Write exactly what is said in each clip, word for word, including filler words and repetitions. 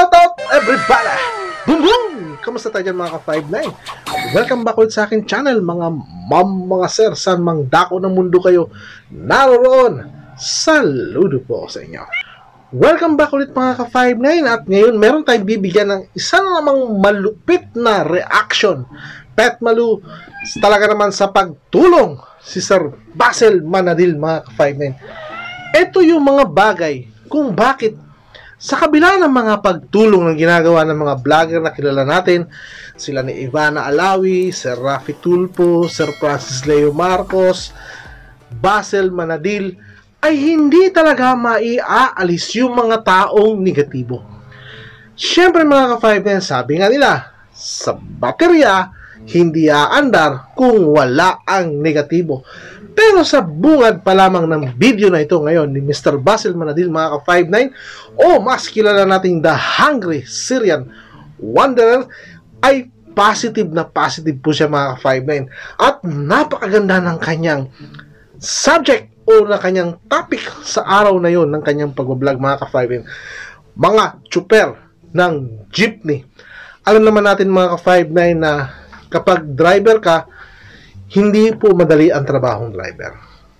Shoutout everybody! Boom boom! Kamusta tayo dyan mga ka five nine? Welcome back ulit sa akin channel mga ma'am, mga sir, saan mang dako ng mundo kayo naroon. Saludo po sa inyo. Welcome back ulit mga ka five nine at ngayon meron tayong bibigyan ng isa namang malupit na reaction. Pet Malu talaga naman sa pagtulong si Sir Basil Manadil mga ka five nine. Ito yung mga bagay kung bakit sa kabila ng mga pagtulong na ginagawa ng mga vlogger na kilala natin, sila ni Ivana Alawi, Sir Rafi Tulfo, Sir Francis Leo Marcos, Basil Manadil, ay hindi talaga maiaalis yung mga taong negatibo. Siyempre mga ka five nine, sabi nga nila, sa baterya, hindi aandar kung wala ang negatibo. Pero sa bungad pa lamang ng video na ito ngayon ni Mister Basil Manadil mga ka five nine, o mas kilala nating The Hungry Syrian Wanderer, ay positive na positive po siya mga ka five nine. At napakaganda ng kanyang subject o na kanyang topic sa araw na yon ng kanyang pag-vlog mga ka five nine. Mga chuper ng jeepney. Alam naman natin mga ka five nine na kapag driver ka, hindi po madali ang trabahong driver.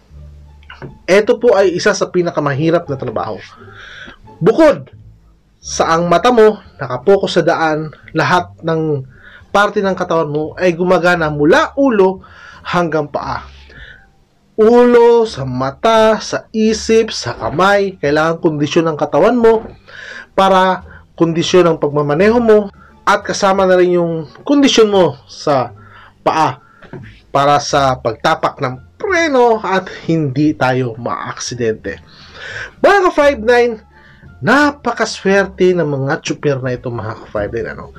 Ito po ay isa sa pinakamahirap na trabaho. Bukod sa ang mata mo nakapokus sa daan, lahat ng parte ng katawan mo ay gumagana mula ulo hanggang paa. Ulo, sa mata, sa isip, sa kamay, kailangan kondisyon ng katawan mo para kondisyon ng pagmamaneho mo at kasama na rin yung kondisyon mo sa paa para sa pagtapak ng preno at hindi tayo maaksidente. Mga ka five nine, napakaswerte ng mga chuper na ito mga ka five nine. Ano?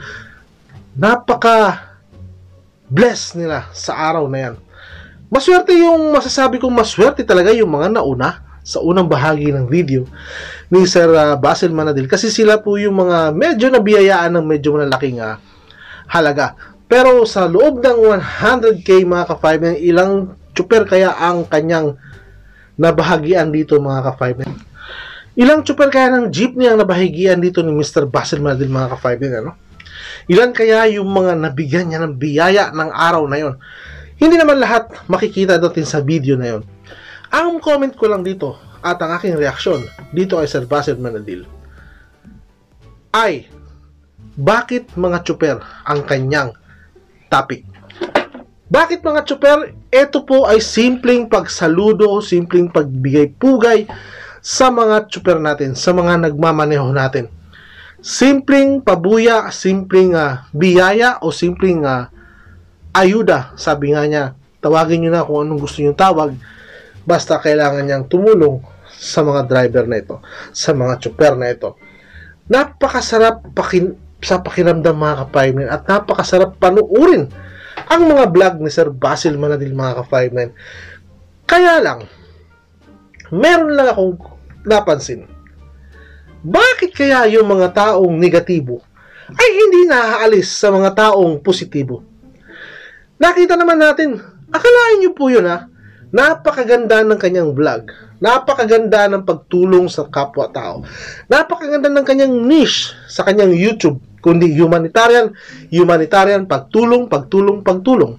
Napaka bless nila sa araw na yan. Maswerte yung masasabi kong maswerte talaga yung mga nauna sa unang bahagi ng video ni Sir uh, Basil Manadil, kasi sila po yung mga medyo nabiyayaan ng medyo malalaking uh, halaga. Pero sa loob ng one hundred K mga ka five nine, ilang chuper kaya ang kanyang nabahagian dito mga ka five nine? Ilang chuper kaya ng jeepney ang nabahagian dito ni Mister Basil Manadil mga ka five nine? Ano? Ilan kaya yung mga nabigyan niya ng biyaya ng araw na yon? Hindi naman lahat makikita natin sa video na yon. Ang comment ko lang dito at ang aking reaksyon dito ay Sir Basil Manadil ay bakit mga chuper ang kanyang topic. Bakit mga chuper? Ito po ay simpleng pagsaludo, simpleng pagbigay pugay sa mga chuper natin, sa mga nagmamaneho natin. Simpleng pabuya, simpleng uh, biyaya o simpleng uh, ayuda. Sabi nga niya, tawagin nyo na kung anong gusto nyo tawag, basta kailangan niyang tumulong sa mga driver na ito, sa mga chuper na ito. Napakasarap pakin sa pakiramdam mga ka five nine at napakasarap panuurin ang mga vlog ni Sir Basil Manadil mga ka five nine. Kaya lang, meron lang akong napansin. Bakit kaya yung mga taong negatibo ay hindi naaalis sa mga taong positibo? Nakita naman natin, akalain nyo po yun ha, napakaganda ng kanyang vlog, napakaganda ng pagtulong sa kapwa-tao, napakaganda ng kanyang niche sa kanyang YouTube, kundi humanitarian, humanitarian, pagtulong, pagtulong, pagtulong.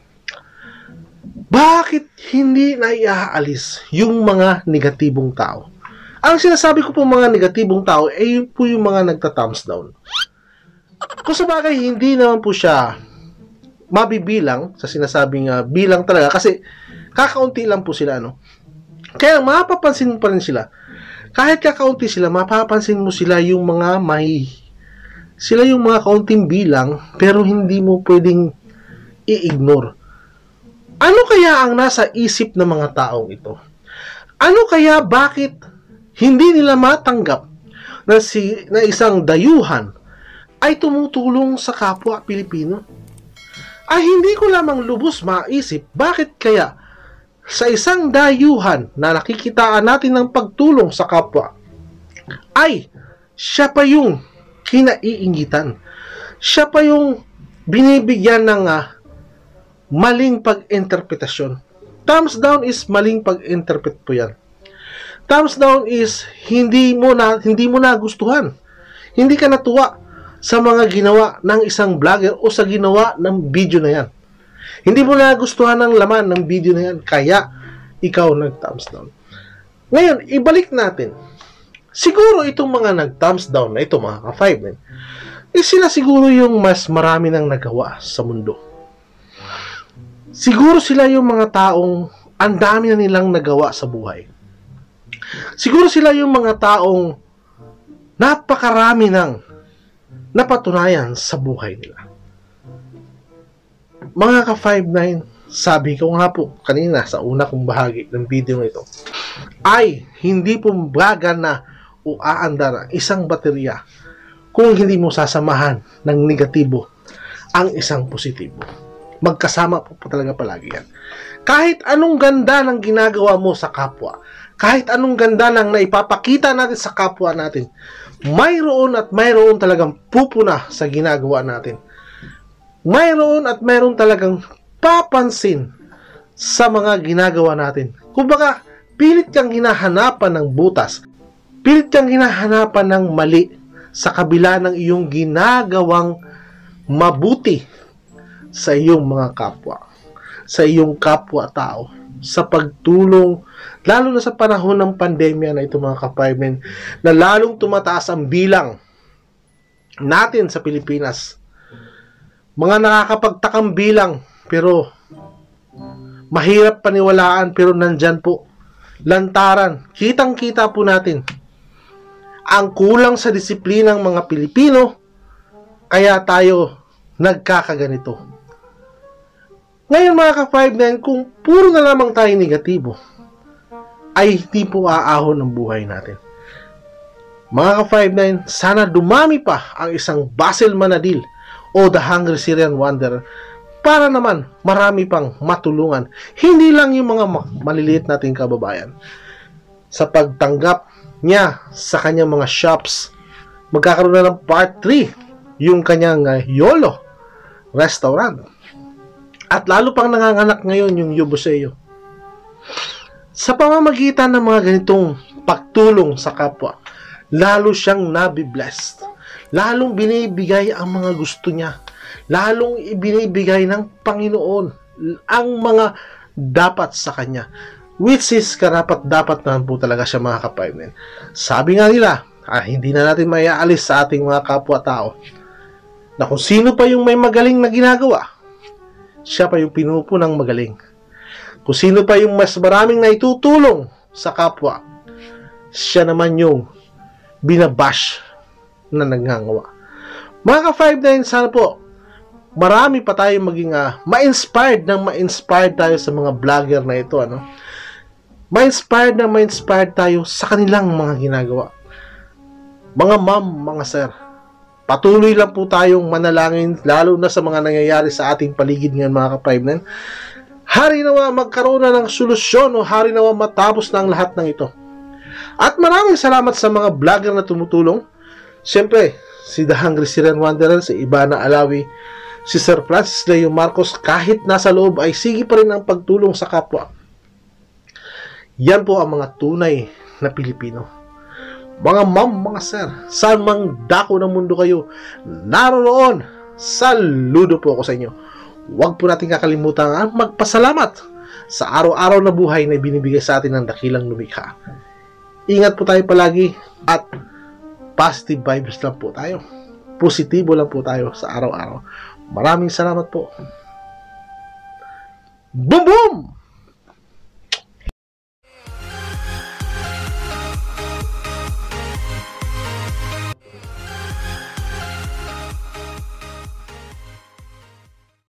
Bakit hindi naiaalis yung mga negatibong tao? Ang sinasabi ko po mga negatibong tao ay yun po yung mga nagta-thumbs down. Kung sa bagay, hindi naman po siya mabibilang sa sinasabing uh, bilang talaga kasi kakaunti lang po sila, no? Kaya mapapansin pa rin sila. Kahit kakaunti sila, mapapansin mo sila yung mga may sila yung mga kaunting bilang pero hindi mo pwedeng i-ignore. Ano kaya ang nasa isip ng mga taong ito? Ano kaya bakit hindi nila matanggap na, si, na isang dayuhan ay tumutulong sa kapwa Pilipino? Ay hindi ko lamang lubos maisip bakit kaya sa isang dayuhan na nakikitaan natin ng pagtulong sa kapwa ay siya pa yung kinaiingitan. Siya pa yung binibigyan ng uh, maling pag-interpretasyon. Thumbs down is maling pag-interpret po yan. Thumbs down is hindi mo na hindi mo nagustuhan. Hindi ka natuwa sa mga ginawa ng isang vlogger o sa ginawa ng video na yan. Hindi mo nagustuhan ng laman ng video na yan, kaya ikaw nag-thumbs down. Ngayon, ibalik natin. Siguro itong mga nag-thumbs down na ito, mga ka five nine, eh sila siguro yung mas marami nang nagawa sa mundo. Siguro sila yung mga taong ang dami na nilang nagawa sa buhay. Siguro sila yung mga taong napakarami nang napatunayan sa buhay nila. Mga ka five nine, sabi ko nga po kanina sa una kong bahagi ng video ito, ay hindi po baga na o aandar isang baterya kung hindi mo sasamahan ng negatibo ang isang positibo. Magkasama po, po talaga palagi yan. Kahit anong ganda ng ginagawa mo sa kapwa, kahit anong ganda ng naipapakita natin sa kapwa natin, mayroon at mayroon talagang pupuna sa ginagawa natin. Mayroon at mayroon talagang papansin sa mga ginagawa natin. Kumbaga, pilit kang hinahanapan ng butas, pilit kang hinahanapan ng mali sa kabila ng iyong ginagawang mabuti sa iyong mga kapwa, sa iyong kapwa-tao, sa pagtulong, lalo na sa panahon ng pandemya na ito, mga ka five nine, na lalong tumataas ang bilang natin sa Pilipinas. Mga nakakapagtakang bilang, pero mahirap paniwalaan, pero nandyan po, lantaran, kitang-kita po natin ang kulang sa disiplinang mga Pilipino, kaya tayo nagkakaganito. Ngayon, mga ka five nine, kung puro na lamang tayo negatibo, ay hindi po aahon ang buhay natin. Mga ka five nine, sana dumami pa ang isang Basil Manadil o The Hungry Syrian Wanderer para naman marami pang matulungan. Hindi lang yung mga maliliit nating kababayan. Sa pagtanggap niya sa kanyang mga shops, magkakaroon na ng part three yung kanyang uh, YOLO restaurant. At lalo pang nanganganak ngayon yung Yubuseo. Sa pamamagitan ng mga ganitong pagtulong sa kapwa, lalo siyang nabiblessed. Lalong binibigay ang mga gusto niya. Lalong ibinibigay ng Panginoon ang mga dapat sa kanya. Which is karapat-dapat naman po talaga siya, mga ka five nine. Sabi nga nila, ah, hindi na natin maiaalis sa ating mga kapwa-tao na kung sino pa yung may magaling na ginagawa, siya pa yung pinupunang magaling. Kung sino pa yung mas maraming naitutulong sa kapwa, siya naman yung binabash na nagngangawa. Mga ka five nine, sana po marami pa tayong maging uh, ma-inspired ng ma-inspired tayo sa mga vlogger na ito, ano? Ma-inspired na ma-inspired tayo sa kanilang mga ginagawa. Mga ma'am, mga sir, patuloy lang po tayong manalangin, lalo na sa mga nangyayari sa ating paligid ngayon, mga ka five nine. Hari nawa magkaroon na ng solusyon, o hari nawa matapos na ang lahat ng ito. At maraming salamat sa mga vlogger na tumutulong. Siyempre, si The Hungry Syrian Wanderer, si Ivana Alawi, si Sir Francis Leo Marcos, kahit nasa loob ay sige pa rin ang pagtulong sa kapwa. Yan po ang mga tunay na Pilipino. Mga ma'am, mga sir, saan mang dako ng mundo kayo naroon, saludo po ako sa inyo. Huwag po natin kakalimutan ang magpasalamat sa araw-araw na buhay na binibigay sa atin ng dakilang lumikha. Ingat po tayo palagi at positive vibes lang po tayo. Positibo lang po tayo sa araw-araw. Maraming salamat po. Boom boom!